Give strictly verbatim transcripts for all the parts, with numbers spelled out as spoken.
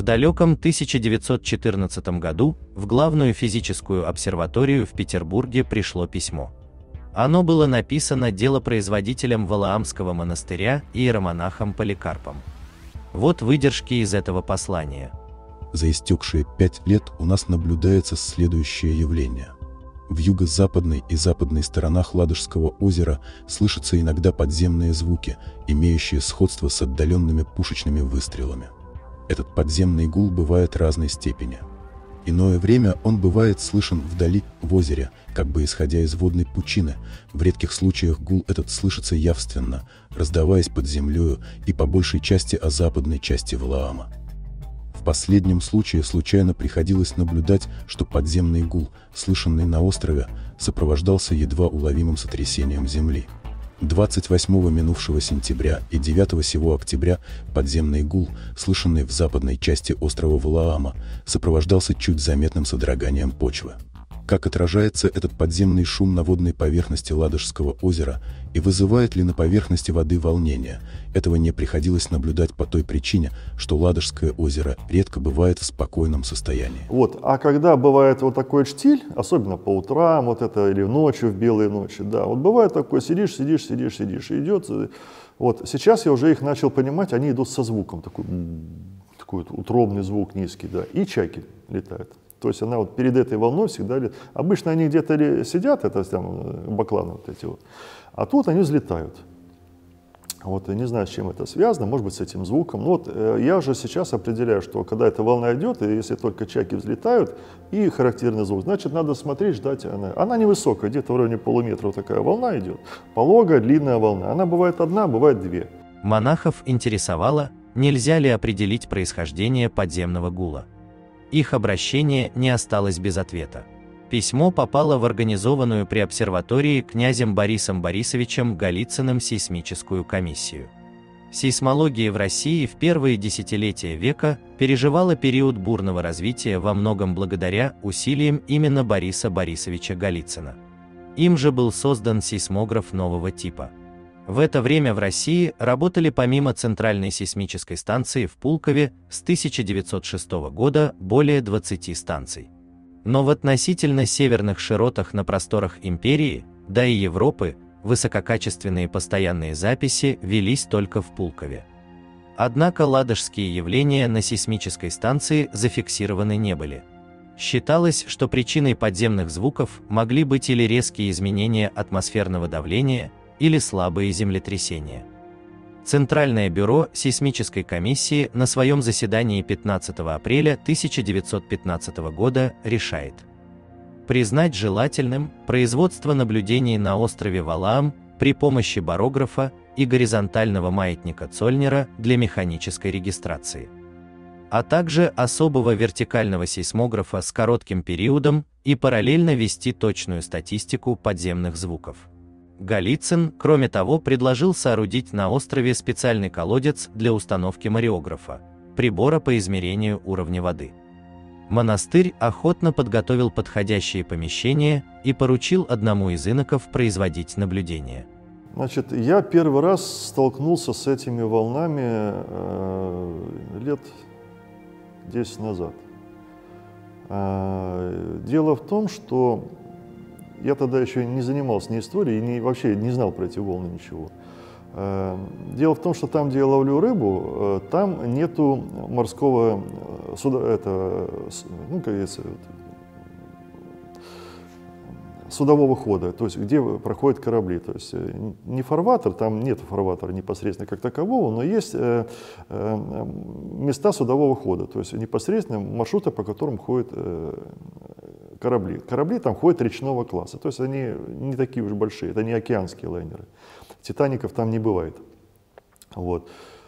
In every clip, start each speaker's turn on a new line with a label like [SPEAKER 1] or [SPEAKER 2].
[SPEAKER 1] В далеком тысяча девятьсот четырнадцатом году в главную физическую обсерваторию в Петербурге пришло письмо. Оно было написано делопроизводителем Валаамского монастыря иеромонахом Поликарпом. Вот выдержки из этого послания.
[SPEAKER 2] За истекшие пять лет у нас наблюдается следующее явление. В юго-западной и западной сторонах Ладожского озера слышатся иногда подземные звуки, имеющие сходство с отдаленными пушечными выстрелами. Этот подземный гул бывает разной степени. Иное время он бывает слышен вдали, в озере, как бы исходя из водной пучины. В редких случаях гул этот слышится явственно, раздаваясь под землею и по большей части о западной части Валаама. В последнем случае случайно приходилось наблюдать, что подземный гул, слышанный на острове, сопровождался едва уловимым сотрясением земли. двадцать восьмого минувшего сентября и девятого сего октября подземный гул, слышанный в западной части острова Валаама, сопровождался чуть заметным содроганием почвы. Как отражается этот подземный шум на водной поверхности Ладожского озера и вызывает ли на поверхности воды волнение, этого не приходилось наблюдать по той причине, что Ладожское озеро редко бывает в спокойном состоянии.
[SPEAKER 3] Вот. А когда бывает вот такой штиль, особенно по утрам, вот это, или ночью, в белые ночи, да, вот бывает такое, сидишь, сидишь, сидишь, сидишь, и идет. Вот. Сейчас я уже их начал понимать, они идут со звуком, такой, такой утробный звук низкий, да, и чайки летают. То есть она вот перед этой волной всегда летает. Обычно они где-то сидят, это там бакланы вот эти вот, а тут они взлетают. Вот, я не знаю, с чем это связано, может быть, с этим звуком. Но вот э, я уже сейчас определяю, что когда эта волна идет, и если только чайки взлетают, и характерный звук, значит, надо смотреть, ждать. Она, она невысокая, где-то в районе полуметра вот такая волна идет. Пологая, длинная волна. Она бывает одна, бывает две.
[SPEAKER 1] Монахов интересовало, нельзя ли определить происхождение подземного гула. Их обращение не осталось без ответа. Письмо попало в организованную при обсерватории князем Борисом Борисовичем Голицыным сейсмическую комиссию. Сейсмология в России в первые десятилетия века переживала период бурного развития во многом благодаря усилиям именно Бориса Борисовича Голицына. Им же был создан сейсмограф нового типа. В это время в России работали помимо Центральной сейсмической станции в Пулкове с тысяча девятьсот шестого года более двадцати станций. Но в относительно северных широтах на просторах империи, да и Европы, высококачественные постоянные записи велись только в Пулкове. Однако ладожские явления на сейсмической станции зафиксированы не были. Считалось, что причиной подземных звуков могли быть или резкие изменения атмосферного давления, или слабые землетрясения. Центральное бюро сейсмической комиссии на своем заседании пятнадцатого апреля тысяча девятьсот пятнадцатого года решает признать желательным производство наблюдений на острове Валаам при помощи барографа и горизонтального маятника Цольнера для механической регистрации, а также особого вертикального сейсмографа с коротким периодом и параллельно вести точную статистику подземных звуков. Голицын, кроме того, предложил соорудить на острове специальный колодец для установки мареографа, прибора по измерению уровня воды. Монастырь охотно подготовил подходящие помещения и поручил одному из иноков производить наблюдения.
[SPEAKER 3] Значит, я первый раз столкнулся с этими волнами э, лет десять назад. Э, дело в том, что я тогда еще не занимался ни историей, ни, вообще не знал про эти волны ничего. Дело в том, что там, где я ловлю рыбу, там нету морского суда, это, ну, как говорится, судового хода, то есть где проходят корабли. То есть не фарватер, там нет фарватера непосредственно как такового, но есть места судового хода, то есть непосредственно маршруты, по которым ходят корабли. Корабли там ходят речного класса, то есть они не такие уж большие, это не океанские лайнеры. Титаников там не бывает. Вот.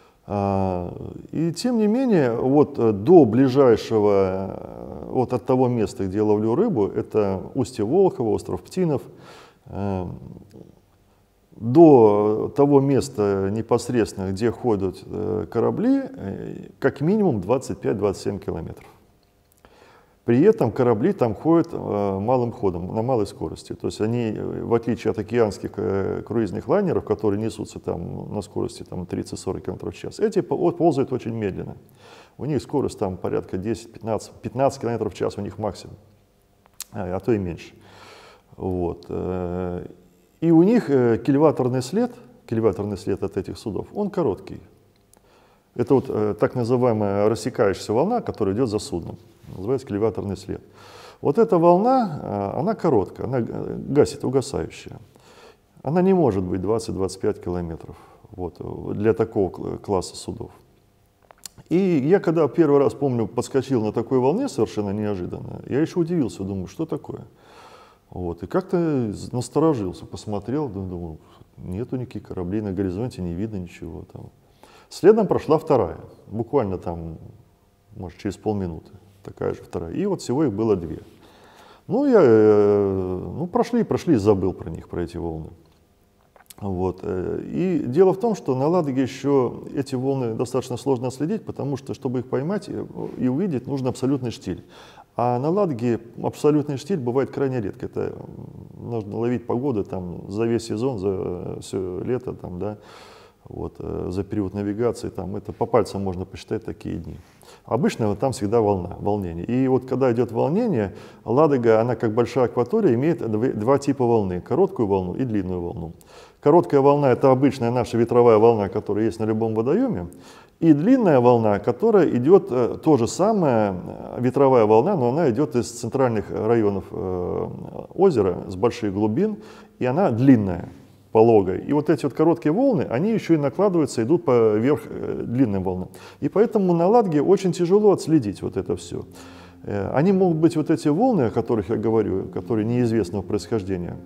[SPEAKER 3] И тем не менее, вот до ближайшего, вот от того места, где я ловлю рыбу, это устье Волхова, остров Птинов, до того места непосредственно, где ходят корабли, как минимум двадцать пять — двадцать семь километров. При этом корабли там ходят э, малым ходом, на малой скорости. То есть они, в отличие от океанских э, круизных лайнеров, которые несутся там на скорости там, тридцать — сорок километров в час, эти ползают очень медленно. У них скорость там порядка десять-пятнадцать километров в час у них максимум, а, а то и меньше. Вот. И у них кильваторный след, кильваторный след от этих судов, он короткий. Это вот э, так называемая рассекающаяся волна, которая идет за судном. Называется кильваторный след. Вот эта волна, э, она короткая, она гасит, угасающая. Она не может быть двадцать-двадцать пять километров вот, для такого класса судов. И я когда первый раз, помню, подскочил на такой волне совершенно неожиданно, я еще удивился, думаю, что такое? Вот, и как-то насторожился, посмотрел, думаю, нету никаких кораблей на горизонте, не видно ничего там. Следом прошла вторая, буквально там, может, через полминуты, такая же вторая. И вот всего их было две. Ну, я, ну, прошли, прошли, забыл про них, про эти волны. Вот. И дело в том, что на Ладоге еще эти волны достаточно сложно отследить, потому что, чтобы их поймать и увидеть, нужен абсолютный штиль. А на Ладоге абсолютный штиль бывает крайне редко. Это нужно ловить погоду там, за весь сезон, за все лето, там, да, вот, за период навигации. Там, это по пальцам можно посчитать такие дни. Обычно вот, там всегда волна, волнение. И вот когда идет волнение, Ладога, она как большая акватория, имеет два типа волны. Короткую волну и длинную волну. Короткая волна — это обычная наша ветровая волна, которая есть на любом водоеме. И длинная волна, которая идет, э, то же самое, ветровая волна, но она идет из центральных районов э, озера, с больших глубин, и она длинная, пологая. И вот эти вот короткие волны, они еще и накладываются, идут поверх э, длинным волнам. И поэтому на Ладоге очень тяжело отследить вот это все. Э, они могут быть, вот эти волны, о которых я говорю, которые неизвестного происхождения,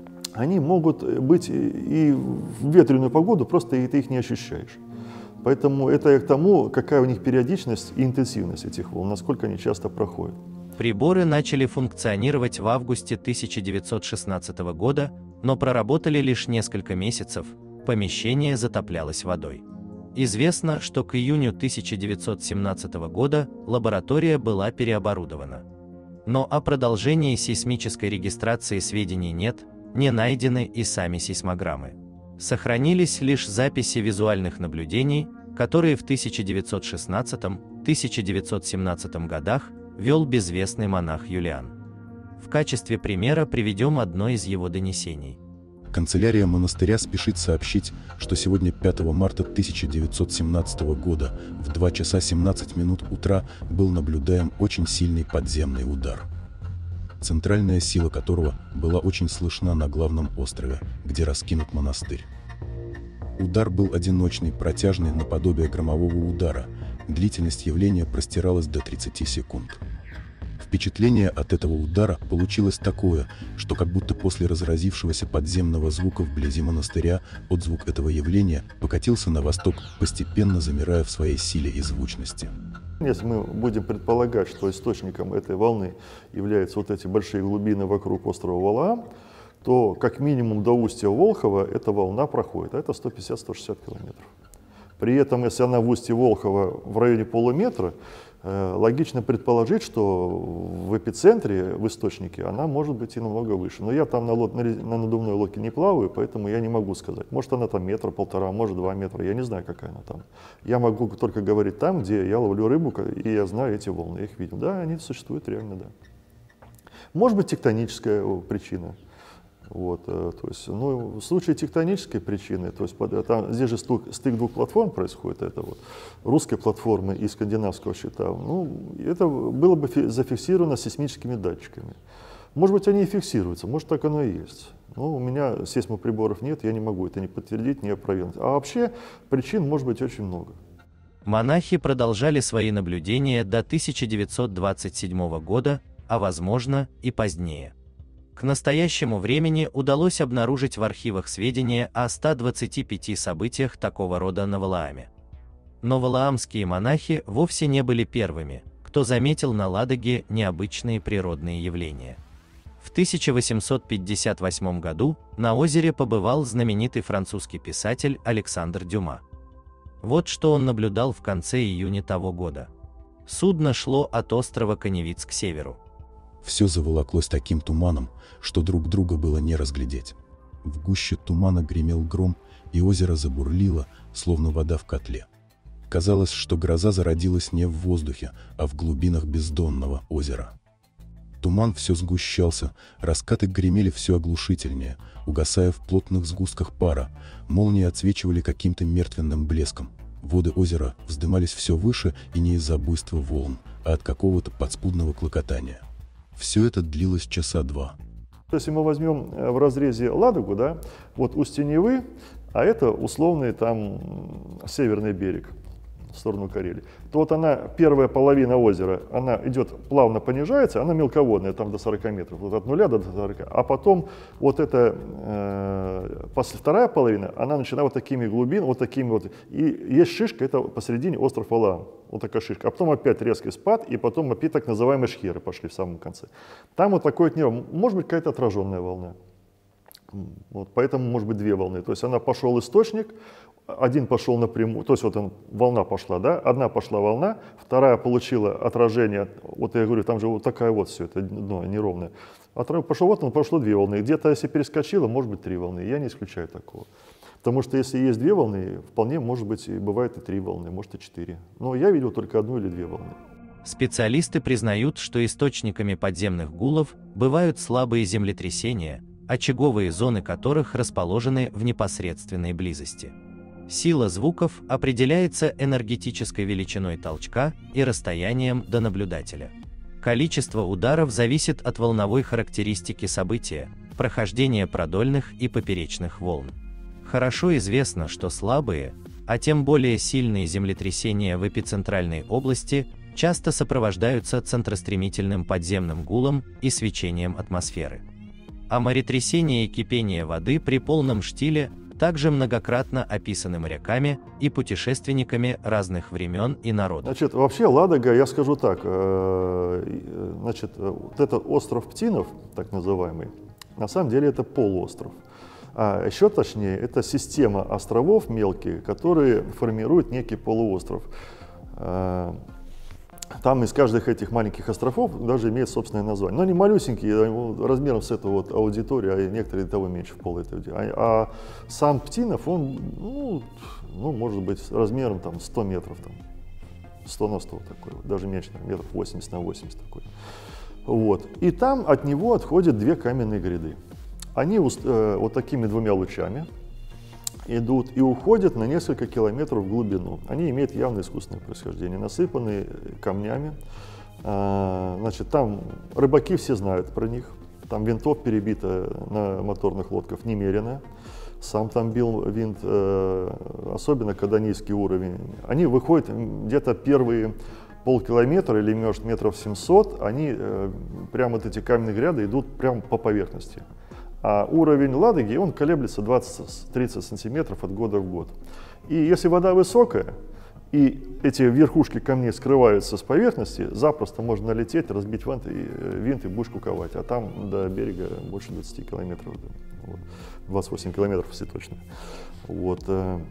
[SPEAKER 3] они могут быть и в ветреную погоду, просто ты их не ощущаешь. Поэтому это и к тому, какая у них периодичность и интенсивность этих волн, насколько они часто проходят.
[SPEAKER 1] Приборы начали функционировать в августе тысяча девятьсот шестнадцатого года, но проработали лишь несколько месяцев, помещение затоплялось водой. Известно, что к июню тысяча девятьсот семнадцатого года лаборатория была переоборудована. Но о продолжении сейсмической регистрации сведений нет, не найдены и сами сейсмограммы. Сохранились лишь записи визуальных наблюдений, которые в тысяча девятьсот шестнадцатом — тысяча девятьсот семнадцатом годах вел безвестный монах Юлиан. В качестве примера приведем одно из его донесений.
[SPEAKER 2] Канцелярия монастыря спешит сообщить, что сегодня, пятого марта тысяча девятьсот семнадцатого года, в два часа семнадцать минут утра был наблюдаем очень сильный подземный удар, центральная сила которого была очень слышна на главном острове, где раскинут монастырь. Удар был одиночный, протяжный, наподобие громового удара. Длительность явления простиралась до тридцати секунд. Впечатление от этого удара получилось такое, что как будто после разразившегося подземного звука вблизи монастыря отзвук этого явления покатился на восток, постепенно замирая в своей силе и звучности.
[SPEAKER 3] Если мы будем предполагать, что источником этой волны являются вот эти большие глубины вокруг острова Валаам, то как минимум до устья Волхова эта волна проходит, а это сто пятьдесят — сто шестьдесят километров. При этом, если она в устье Волхова в районе полуметра, э, логично предположить, что в эпицентре, в источнике, она может быть и намного выше. Но я там на, лод, на, на надувной лодке не плаваю, поэтому я не могу сказать. Может, она там метр, полтора, может, два метра, я не знаю, какая она там. Я могу только говорить там, где я ловлю рыбу, и я знаю эти волны, я их видел. Да, они существуют реально, да. Может быть, тектоническая причина. Вот, то есть, ну, в случае тектонической причины, то есть там, здесь же стык, стык двух платформ происходит, это вот русской платформы и скандинавского щита, ну, это было бы зафиксировано сейсмическими датчиками. Может быть, они и фиксируются, может, так оно и есть. Но у меня сейсмоприборов нет, я не могу это ни подтвердить, ни опровергнуть. А вообще причин может быть очень много.
[SPEAKER 1] Монахи продолжали свои наблюдения до тысяча девятьсот двадцать седьмого года, а возможно и позднее. К настоящему времени удалось обнаружить в архивах сведения о ста двадцати пяти событиях такого рода на Валааме. Но валаамские монахи вовсе не были первыми, кто заметил на Ладоге необычные природные явления. В тысяча восемьсот пятьдесят восьмом году на озере побывал знаменитый французский писатель Александр Дюма. Вот что он наблюдал в конце июня того года. Судно шло от острова Коневиц к северу.
[SPEAKER 2] Все заволоклось таким туманом, что друг друга было не разглядеть. В гуще тумана гремел гром, и озеро забурлило, словно вода в котле. Казалось, что гроза зародилась не в воздухе, а в глубинах бездонного озера. Туман все сгущался, раскаты гремели все оглушительнее, угасая в плотных сгустках пара, молнии отсвечивали каким-то мертвенным блеском. Воды озера вздымались все выше и не из-за буйства волн, а от какого-то подспудного клокотания. Все это длилось часа два.
[SPEAKER 3] Если мы возьмем в разрезе Ладогу, да, вот устье Невы, а это условный там северный берег в сторону Карелии, то вот она, первая половина озера, она идет плавно понижается, она мелководная, там до сорока метров, вот от нуля до сорока, а потом вот эта э, после, вторая половина, она начинает вот такими глубинами, вот такими вот, и есть шишка, это посередине остров Валаам, вот такая шишка, а потом опять резкий спад, и потом опять так называемые шхеры пошли в самом конце. Там вот такое, может быть, какая-то отраженная волна. Вот, поэтому может быть две волны. То есть она пошел источник, один пошел напрямую, то есть вот он, волна пошла, да, одна пошла волна, вторая получила отражение, вот я говорю, там же вот такая вот все, это дно неровное. Отрыв пошел, вот он, пошло две волны. Где-то если перескочило, может быть три волны. Я не исключаю такого. Потому что если есть две волны, вполне может быть, и бывает и три волны, может и четыре. Но я видел только одну или две волны.
[SPEAKER 1] Специалисты признают, что источниками подземных гулов бывают слабые землетрясения, очаговые зоны которых расположены в непосредственной близости. Сила звуков определяется энергетической величиной толчка и расстоянием до наблюдателя. Количество ударов зависит от волновой характеристики события, прохождения продольных и поперечных волн. Хорошо известно, что слабые, а тем более сильные землетрясения в эпицентральной области часто сопровождаются центростремительным подземным гулом и свечением атмосферы. А моретрясение и кипение воды при полном штиле также многократно описаны моряками и путешественниками разных времен и народов.
[SPEAKER 3] Значит, вообще Ладога, я скажу так, значит, вот этот остров Птинов, так называемый, на самом деле это полуостров. А еще точнее, это система островов мелких, которые формируют некий полуостров. Там из каждых этих маленьких островов даже имеет собственное название. Но они малюсенькие, размером с эту вот аудиторию, а некоторые того меньше в пол этой аудитории. А, а сам Птинов, он, ну, ну, может быть, размером там сто метров, там, сто на сто такой, вот, даже меньше, метров восемьдесят на восемьдесят такой. Вот. И там от него отходят две каменные гряды. Они э, вот такими двумя лучами идут и уходят на несколько километров в глубину. Они имеют явно искусственное происхождение, насыпанные камнями. А, значит, там рыбаки все знают про них. Там винтов перебито на моторных лодках немерено. Сам там бил винт, э, особенно когда низкий уровень. Они выходят где-то первые полкилометра или, может, метров семьсот, они э, прямо вот эти каменные гряды идут прямо по поверхности. А уровень Ладоги, он колеблется двадцать-тридцать сантиметров от года в год. И если вода высокая, и эти верхушки камней скрываются с поверхности, запросто можно налететь, разбить винт и, винт и будешь куковать. А там до берега больше двадцати километров, вот, двадцать восемь километров, если точно. Вот.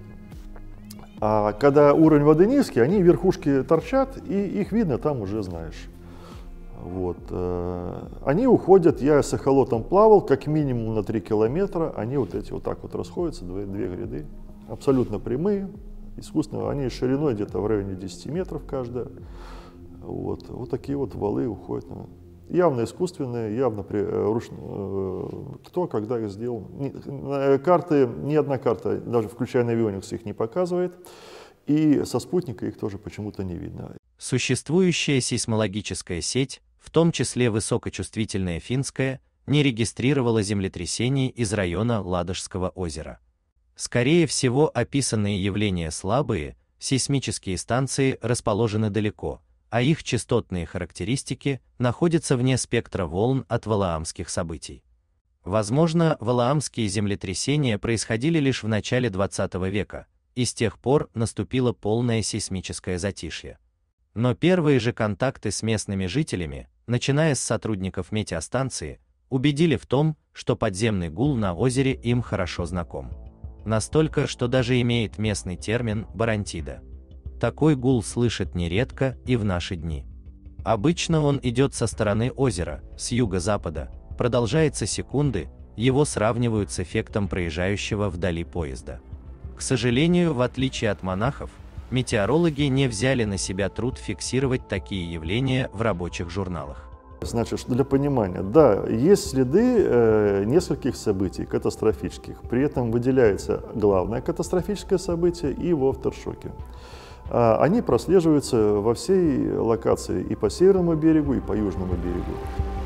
[SPEAKER 3] А когда уровень воды низкий, они верхушки торчат, и их видно там уже знаешь. Вот. Они уходят, я с эхолотом плавал, как минимум на три километра, они вот эти вот так вот расходятся, две, две гряды, абсолютно прямые, искусственные, они шириной где-то в районе десяти метров каждая. Вот, вот такие вот валы уходят. Явно искусственные, явно при, ручно, кто, когда их сделал. Карты, ни одна карта, даже включая Navionics, их не показывает. И со спутника их тоже почему-то не видно.
[SPEAKER 1] Существующая сейсмологическая сеть, в том числе высокочувствительная финская, не регистрировала землетрясений из района Ладожского озера. Скорее всего, описанные явления слабые, сейсмические станции расположены далеко, а их частотные характеристики находятся вне спектра волн от валаамских событий. Возможно, валаамские землетрясения происходили лишь в начале двадцатого века, и с тех пор наступило полное сейсмическое затишье. Но первые же контакты с местными жителями, начиная с сотрудников метеостанции, убедили в том, что подземный гул на озере им хорошо знаком. Настолько, что даже имеет местный термин «барантида». Такой гул слышат нередко и в наши дни. Обычно он идет со стороны озера, с юго-запада, продолжается секунды, его сравнивают с эффектом проезжающего вдали поезда. К сожалению, в отличие от монахов, Метеорологи не взяли на себя труд фиксировать такие явления в рабочих журналах.
[SPEAKER 3] Значит, для понимания, да, есть следы э, нескольких событий катастрофических, при этом выделяется главное катастрофическое событие и в афтершоке. А, они прослеживаются во всей локации и по северному берегу, и по южному берегу.